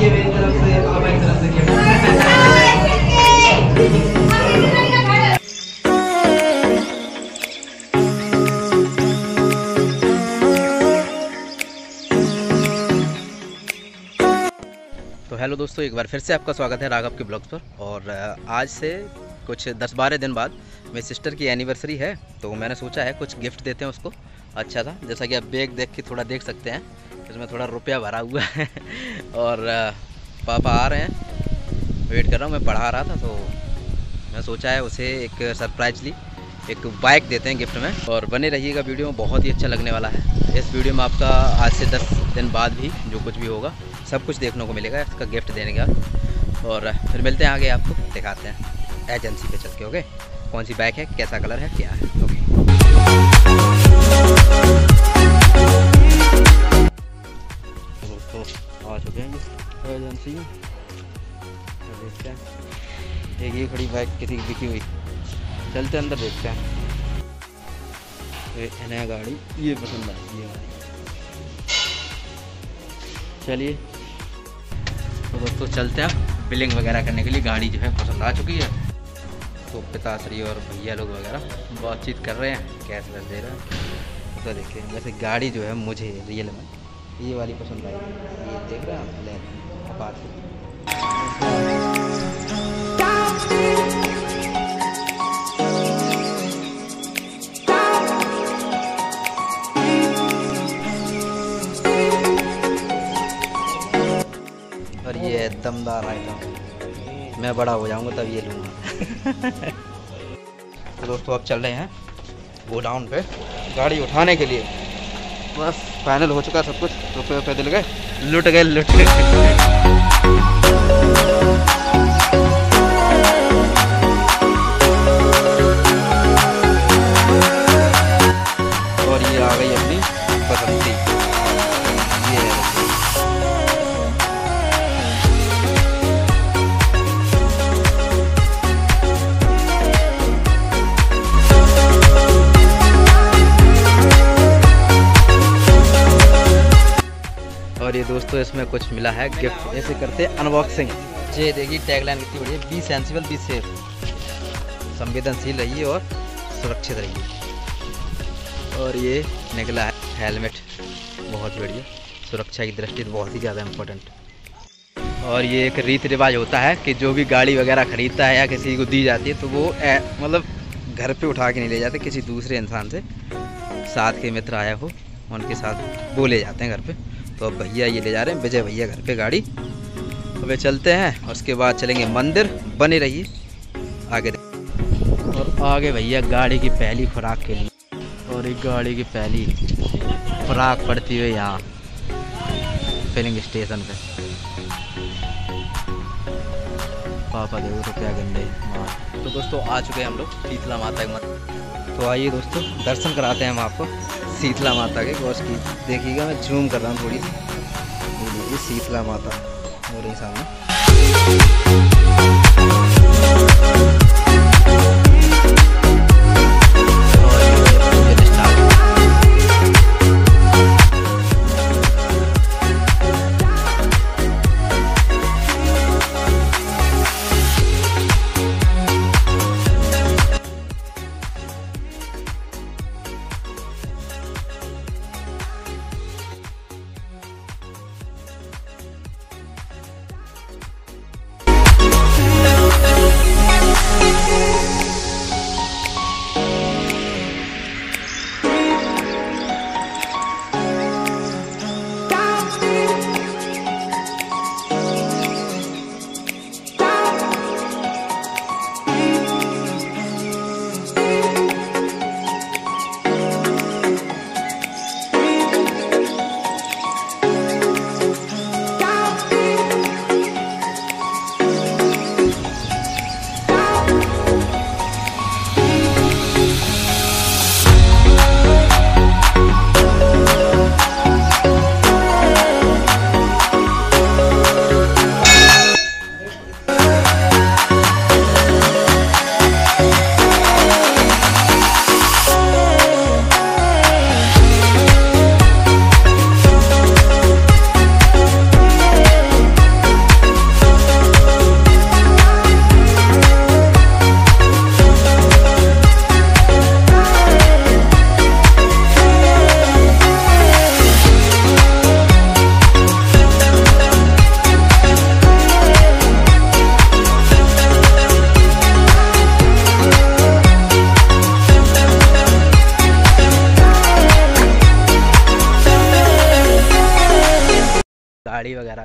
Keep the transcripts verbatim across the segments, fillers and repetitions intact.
ये मेरी तरफ से पापा की तरफ से गिफ्ट। तो हेलो दोस्तों, एक बार फिर से आपका स्वागत है राघव के ब्लॉग्स पर। और आज से कुछ दस बारह दिन बाद मेरी सिस्टर की एनिवर्सरी है, तो मैंने सोचा है कुछ गिफ्ट देते हैं उसको अच्छा था। जैसा कि आप बैग देख के थोड़ा देख सकते हैं, इसमें थोड़ा रुपया भरा हुआ है। और पापा आ रहे हैं, वेट कर रहा हूँ। मैं पढ़ा रहा था तो मैं सोचा है उसे एक सरप्राइजली एक बाइक देते हैं गिफ्ट में। और बने रहिएगा, वीडियो में बहुत ही अच्छा लगने वाला है। इस वीडियो में आपका आज से दस दिन बाद भी जो कुछ भी होगा सब कुछ देखने को मिलेगा इसका गिफ्ट देने का। और फिर मिलते हैं आगे, आपको दिखाते हैं एजेंसी पे चल के। ओके, कौन सी बाइक है, कैसा कलर है, क्या है। ओके दोस्तों, आ चुके हैं एजेंसी में। देखते हैं, एक ये खड़ी बाइक किसी की बिकी हुई, चलते अंदर देखते हैं। ये नया गाड़ी, ये पसंद आई ये गाड़ी। चलिए तो दोस्तों चलते हैं बिलिंग वगैरह करने के लिए। गाड़ी जो है पसंद आ चुकी है, तो पिताश्री और भैया लोग वगैरह बातचीत कर रहे हैं, कैश वैस दे रहे हैं। तो देखिए, वैसे गाड़ी जो है मुझे रियल में ये वाली पसंद आई। ये देख रहे हैं आप, ले बात। और ये दमदार आइटम, मैं बड़ा हो जाऊंगा तब ये लूँगा। तो दोस्तों अब चल रहे हैं गोडाउन पे गाड़ी उठाने के लिए। बस फाइनल हो चुका सब कुछ, रुपये रुपये दिल गए, लुट गए लुट गए। और ये आ गई अपनी पसंदी, ये है। और ये दोस्तों इसमें कुछ मिला है गिफ्ट। ऐसे करते अनबॉक्सिंग। ये देखिए टैगलाइन कितनी बढ़िया, बी सेंसिबल बी सेफ। संवेदनशील रहिए और सुरक्षित रहिए। और ये निकला है हेलमेट, बहुत बढ़िया, सुरक्षा की दृष्टि से बहुत ही ज़्यादा इम्पोर्टेंट। और ये एक रीति रिवाज होता है कि जो भी गाड़ी वगैरह ख़रीदता है या किसी को दी जाती है तो वो ए, मतलब घर पे उठा के नहीं ले जाते, किसी दूसरे इंसान से, साथ के मित्र आया हो उनके साथ वो ले जाते हैं घर पे। तो अब भैया ये ले जा रहे हैं, विजय भैया घर पे गाड़ी। अब चलते हैं, उसके बाद चलेंगे मंदिर। बने रहिए आगे। और आगे भैया गाड़ी की पहली खुराक के लिए, और एक गाड़ी की पहली खुराक पड़ती हुई यहाँ फिलिंग स्टेशन पे। पापा देखो तो क्या गंदे। तो दोस्तों आ चुके हैं हम लोग शीतला माता के मंदिर। तो आइए दोस्तों दर्शन कराते हैं हम आपको शीतला माता के। गौश की देखिएगा, मैं जूम कर रहा हूँ थोड़ी सी। ये शीतला माता हो रही सामने।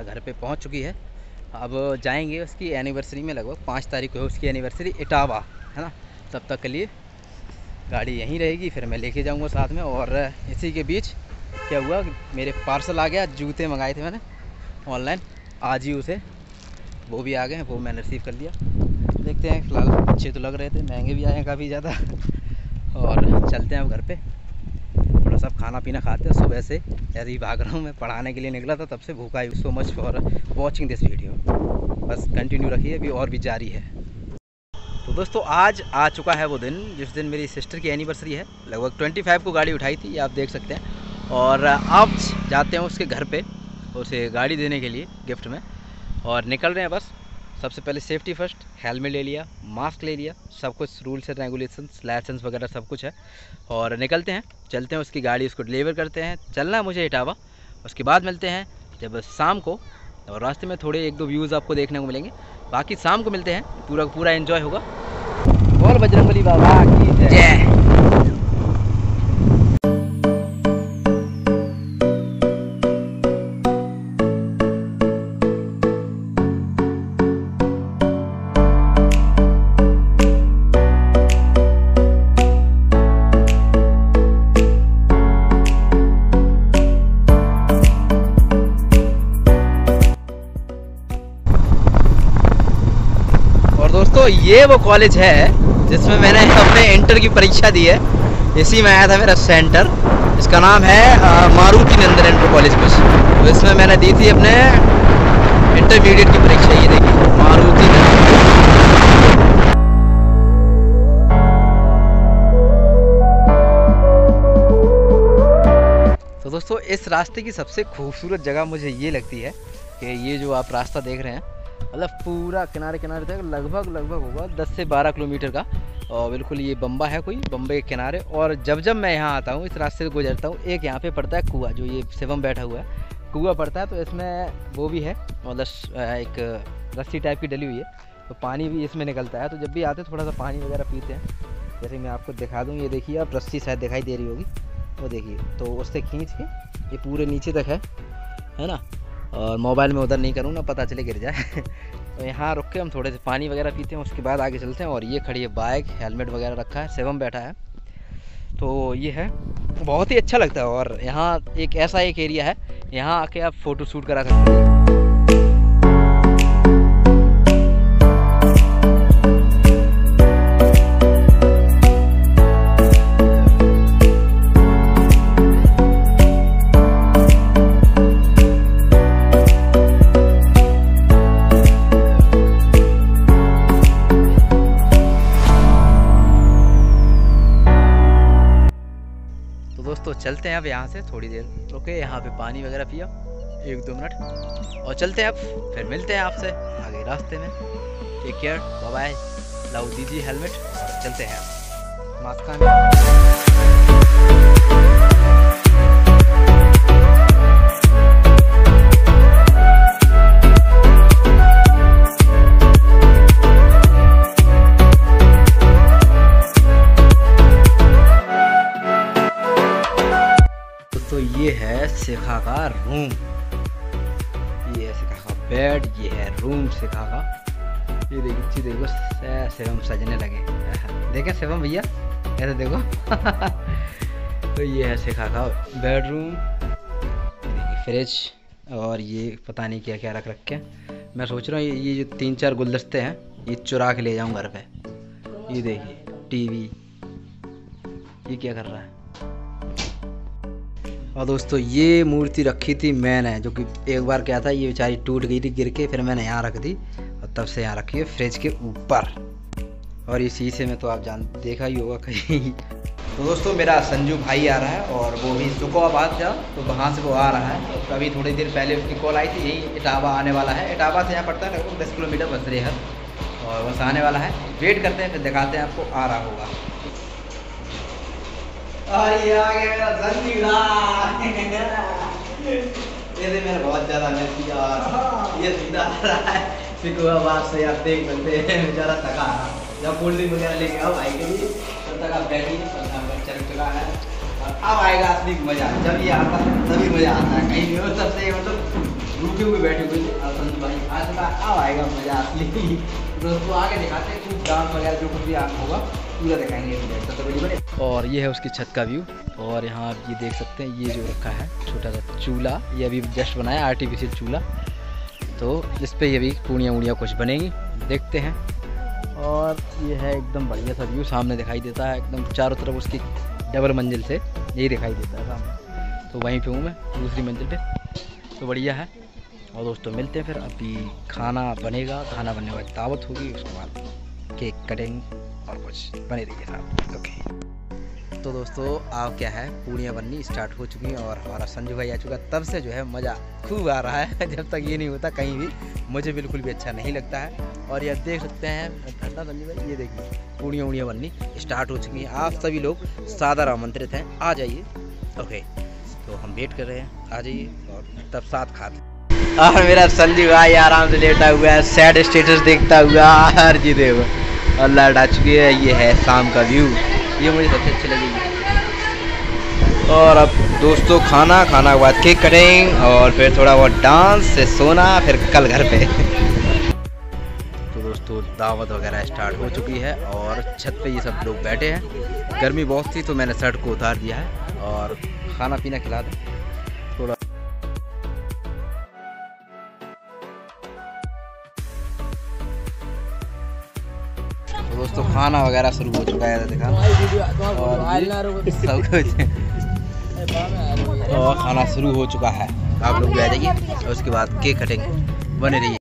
घर पे पहुंच चुकी है। अब जाएंगे उसकी एनिवर्सरी में, लगभग पाँच तारीख को है उसकी एनिवर्सरी, इटावा है ना। तब तक के लिए गाड़ी यहीं रहेगी, फिर मैं लेके जाऊंगा साथ में। और इसी के बीच क्या हुआ, मेरे पार्सल आ गया, जूते मंगाए थे मैंने ऑनलाइन, आज ही उसे वो भी आ गए हैं, वो मैंने रिसीव कर लिया। देखते हैं, फ़िलहाल अच्छे तो लग रहे थे, महंगे भी आए हैं काफ़ी ज़्यादा। और चलते हैं अब घर पे, थोड़ा सा खाना पीना खाते हैं। सुबह से ऐसे ही भाग रहा हूँ, मैं पढ़ाने के लिए निकला था, तब से भूखा ही। So much for watching this video, बस कंटिन्यू रखिए, अभी और भी जारी है। तो दोस्तों आज आ चुका है वो दिन जिस दिन मेरी सिस्टर की एनिवर्सरी है। लगभग पच्चीस को गाड़ी उठाई थी, ये आप देख सकते हैं। और अब जाते हैं उसके घर पे उसे गाड़ी देने के लिए गिफ्ट में, और निकल रहे हैं बस। सबसे पहले सेफ्टी फर्स्ट, हेलमेट ले लिया, मास्क ले लिया, सब कुछ रूल्स एंड रेगुलेशंस, लाइसेंस वगैरह सब कुछ है। और निकलते हैं, चलते हैं उसकी गाड़ी, उसको डिलीवर करते हैं। चलना है मुझे इटावा, उसके बाद मिलते हैं जब शाम को, और रास्ते में थोड़े एक दो व्यूज़ आपको देखने को मिलेंगे। बाकी शाम को मिलते हैं, पूरा पूरा एंजॉय होगा। बोल बजरंगबली बाबा की जय। दोस्तों ये वो कॉलेज है जिसमें मैंने अपने इंटर की परीक्षा दी है, इसी में आया था मेरा सेंटर। इसका नाम है मारुति नंदन इंटर कॉलेज कुछ, तो इसमें मैंने दी थी अपने इंटरमीडिएट की परीक्षा। ये देखिए मारुति नंदन। तो दोस्तों इस रास्ते की सबसे खूबसूरत जगह मुझे ये लगती है कि ये जो आप रास्ता देख रहे हैं, मतलब पूरा किनारे किनारे तक लगभग लगभग होगा दस से बारह किलोमीटर का, और बिल्कुल ये बम्बा है कोई, बम्बे के किनारे। और जब जब मैं यहाँ आता हूँ, इस रास्ते से गुजरता हूँ, एक यहाँ पे पड़ता है कुआं, जो ये शिवम बैठा हुआ है, कुआं पड़ता है। तो इसमें वो भी है, मतलब एक रस्सी टाइप की डली हुई है, तो पानी भी इसमें निकलता है। तो जब भी आते हैं थोड़ा सा पानी वगैरह पीते हैं। जैसे मैं आपको दिखा दूँ, ये देखिए आप, रस्सी शायद दिखाई दे रही होगी, वो देखिए, तो उससे खींच के ये पूरे नीचे तक है है ना। और मोबाइल में उधर नहीं करूँ ना, पता चले गिर जाए। तो यहाँ रुक के हम थोड़े से पानी वगैरह पीते हैं, उसके बाद आगे चलते हैं। और ये खड़ी है बाइक, हेलमेट वगैरह रखा है, शिवम बैठा है, तो ये है, बहुत ही अच्छा लगता है। और यहाँ एक ऐसा एक एरिया है, यहाँ आके आप फ़ोटो शूट करा सकते हैं। दोस्तों चलते हैं अब यहाँ से, थोड़ी देर रुके, यहाँ पे पानी वगैरह पिया एक दो मिनट, और चलते हैं अब, फिर मिलते हैं आपसे आगे रास्ते में। टेक केयर, बाय बाय, लाओ दीजिए हेलमेट, चलते हैं अब मास्क में। तो ये है शिखा का रूम, ये है शिखा का बेड, ये है रूम शिखा का। ये देखिए, देखो शिवम सजने लगे, देखें शिवम भैया ऐसे देखो। तो ये है शिखा का बेडरूम, देखिए फ्रिज, और ये पता नहीं क्या क्या रख रखे हैं। मैं सोच रहा हूँ ये जो तीन चार गुलदस्ते हैं, ये चुरा के ले जाऊँ घर पे। ये देखिए टीवी, ये क्या कर रहा है। और दोस्तों ये मूर्ति रखी थी मैंने, जो कि एक बार क्या था, ये बेचारी टूट गई थी गिर के, फिर मैंने यहाँ रख दी, और तब से यहाँ रखी है फ्रिज के ऊपर। और ये शीशे में तो आप जान देखा ही होगा कहीं। तो दोस्तों मेरा संजू भाई आ रहा है, और वो भी सुकोबाद था, तो वहाँ से वो आ रहा है। तो अभी थोड़ी देर पहले उसकी कॉल आई थी, यही इटावा आने वाला है। इटावा से यहाँ पड़ता है लगभग दस किलोमीटर बस रही है, और बस आने वाला है। वेट करते हैं, फिर दिखाते हैं आपको, आ रहा होगा। ये आ गया मेरा संजू ये मेरा बहुत ज़्यादा मिस किया, ये सीधा आ रहा है सिकोबाद से, आप देख सकते हैं बेचारा थका रहा। जब कोल्ड ड्रिंक वगैरह लेके आओ भाई के लिए, तब तक आप बैठिए, चल चुका है। अब आएगा असली मजा। जब ये आता है तभी मजा आता है, कहीं नहीं हो सबसे मतलब रुके हुए बैठे हुए संजू भाई आज का अब आएगा मजा असली। दोस्तों आगे दिखाते हैं खूब डांस वगैरह जो कुछ भी होगा पूरा दिखाएंगे। और ये है उसकी छत का व्यू। और यहाँ आप ये देख सकते हैं ये जो रखा है छोटा सा चूल्हा, ये अभी जस्ट बनाया आर्टिफिशियल चूल्हा, तो इस पर ये भी पूड़ियाँ वूड़ियाँ कुछ बनेंगी, देखते हैं। और ये है एकदम बढ़िया सा व्यू, सामने दिखाई देता है एकदम चारों तरफ उसकी डबल मंजिल से यही दिखाई देता है सामने। तो वहीं पे हूँ मैं दूसरी मंजिल पे, तो बढ़िया है। और दोस्तों मिलते हैं फिर, अभी खाना बनेगा, खाना बनने के बाद दावत होगी, उसके बाद केक कटेंगे और कुछ बने रहिए साथ। ओके तो दोस्तों आप क्या है पूड़ियाँ बननी स्टार्ट हो चुकी हैं और हमारा संजू भाई आ चुका, तब से जो है मज़ा खूब आ रहा है। जब तक ये नहीं होता कहीं भी मुझे बिल्कुल भी अच्छा नहीं लगता है। और ये देख सकते हैं ठंडा संजू भाई, ये देखिए पूड़ियाँ वूड़ियाँ बननी स्टार्ट हो चुकी हैं। आप सभी लोग सादर आमंत्रित हैं, आ जाइए। ओके तो हम वेट कर रहे हैं, आ जाइए और तब साथ खाते। और मेरा संजू भाई आराम से लेटा हुआ है, सैड स्टेटस देखता हुआ हर जी देव और लाइट आ चुकी है। ये है शाम का व्यू, ये मुझे सबसे अच्छी लगेगी। और अब दोस्तों खाना खाना के बाद केक कटिंग और फिर थोड़ा बहुत डांस से सोना, फिर कल घर पे। तो दोस्तों दावत वगैरह स्टार्ट हो चुकी है और छत पे ये सब लोग बैठे हैं। गर्मी बहुत थी तो मैंने शर्ट को उतार दिया है और खाना पीना खिला दें थोड़ा। तो दोस्तों खाना वगैरह शुरू हो चुका है, देखा और सब कुछ और खाना शुरू हो चुका है। आप लोग भी आ जाइए और उसके बाद केक कटेंगे, बने रहिए।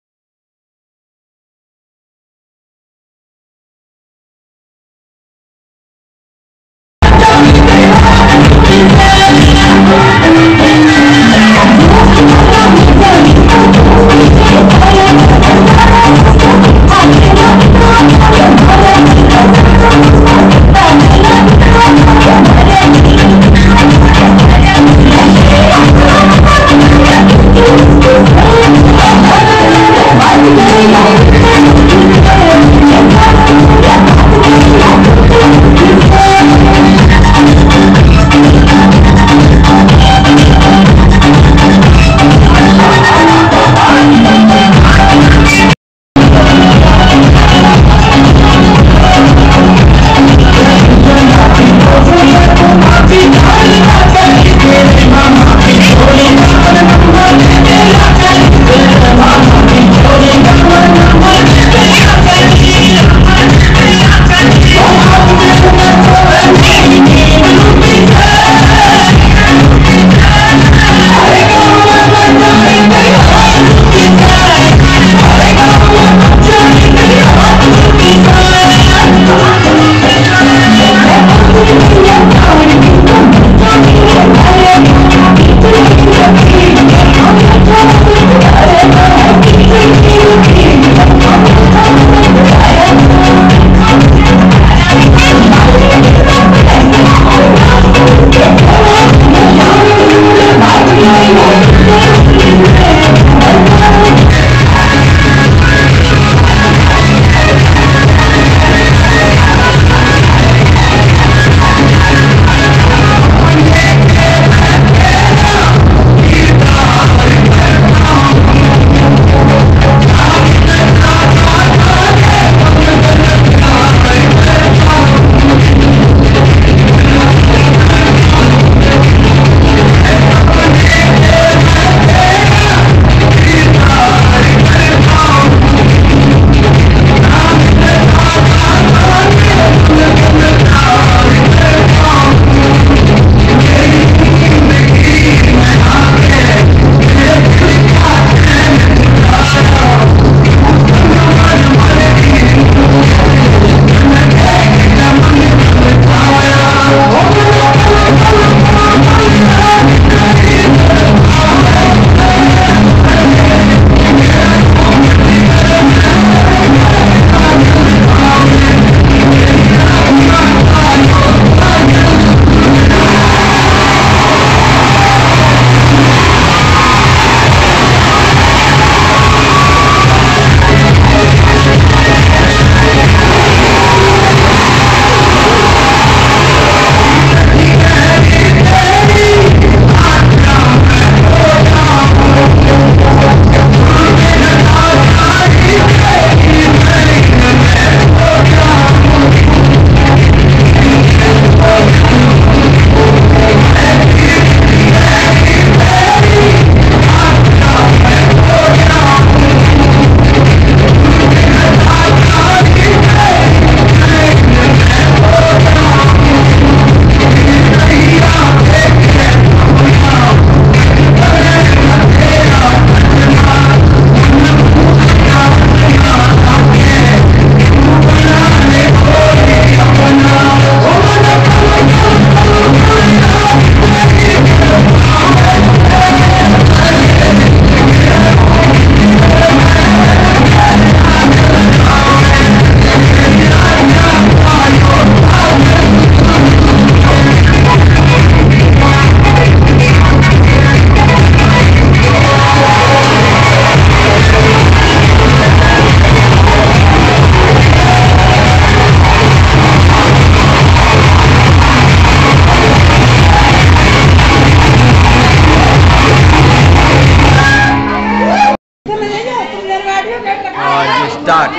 और ये स्टार्ट।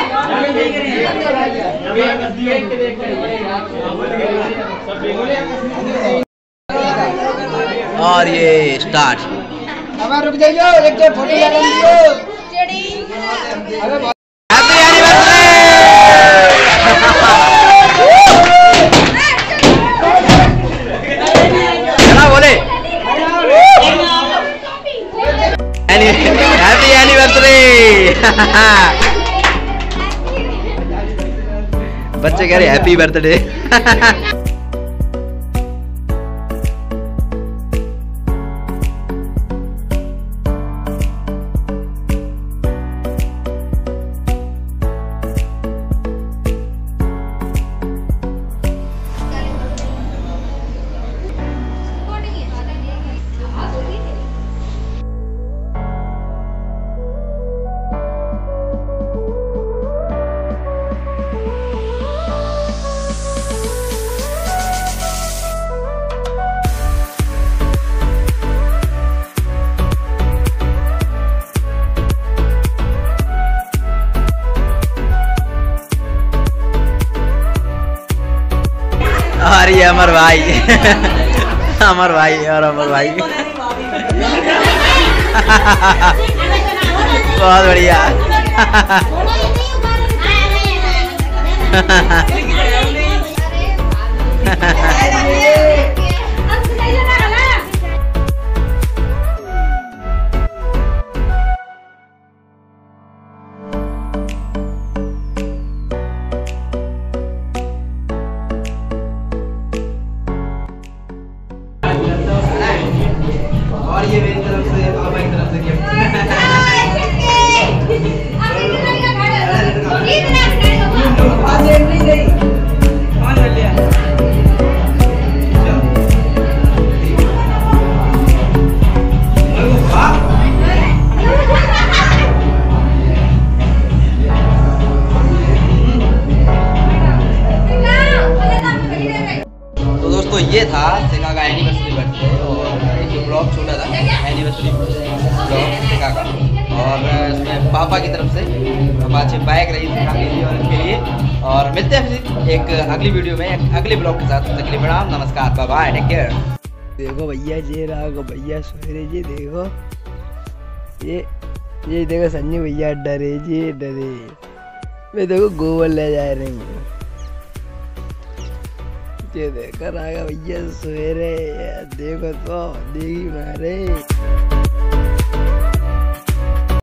और ये स्टार्ट। अब रुक जाइयो, एक फोटो लगा लीजिए। Happy anniversary. क्या बोले? Happy anniversary. बच्चे कह रहे हैप्पी बर्थडे। और ये अमर भाई। अमर भाई और अमर भाई। बहुत बढ़िया। और ये मेरी तरफ से पापा की तरफ से गिफ्ट। तो दोस्तों ये था सिका का एनिवर्सरी बर्थडे और एक ब्लॉग छोटा था एनिवर्सरी ब्लॉग सिका का। और इसमें पापा की तरफ से अपाचे बाइक रही सिका के लिए और इनके लिए। और मिलते हैं फिर एक अगली वीडियो में एक अगले ब्लॉग के साथ। तकलीफ प्रणाम, नमस्कार, बाय बाय, टेक केयर। देखो भैया जी रहा भैया सोरे जी, देखो ये ये देखो संजू भैया डरे जी डरे। मैं देखो गोबर ले जा रही हूँ। ये देखकर आएगा भैया सवेरे, देखो तो देखी मारे।